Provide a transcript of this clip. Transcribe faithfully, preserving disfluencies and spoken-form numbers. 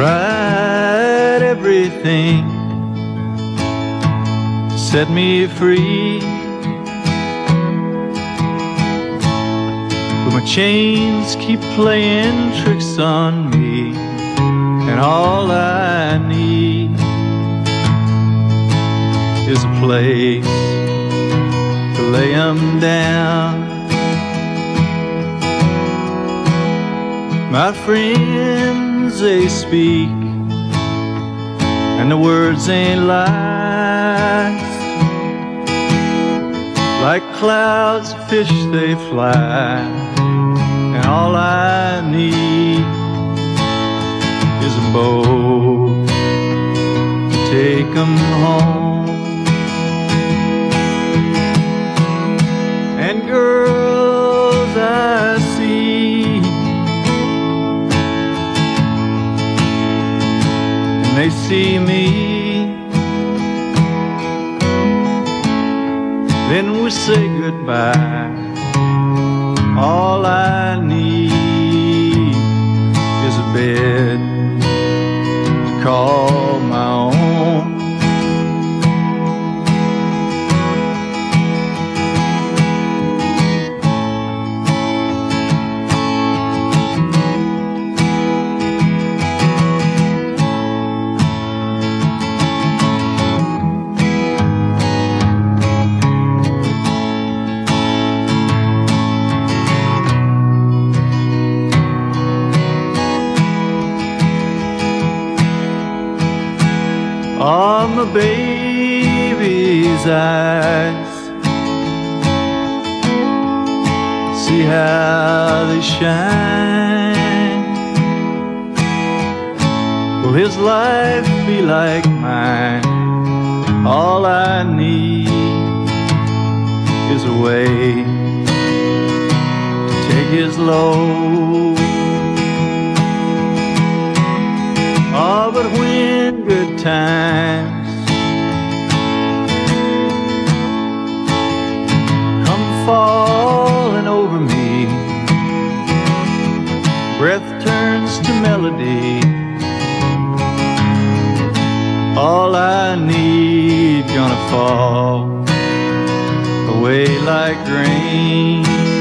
tried everything to set me free, but my chains keep playing tricks on me, and all I need is a place to lay 'em down. My friends, they speak, and the words ain't lies. Like clouds of fish they fly, and all I need is a boat to take 'em home. And girls I see, and they see me, then we say goodbye. All I need is a bed to call my own. On my baby's eyes, see how they shine. Will his life be like mine? All I need is a way to take his load. Oh, but when good times come falling over me, breath turns to melody. All I need gonna fall away like rain.